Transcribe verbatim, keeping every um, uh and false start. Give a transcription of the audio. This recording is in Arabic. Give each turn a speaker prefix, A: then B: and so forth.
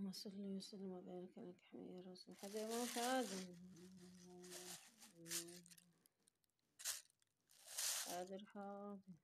A: صل وسلم وبارك عليك يا رسول حدا ما حاضر حاضر حاضر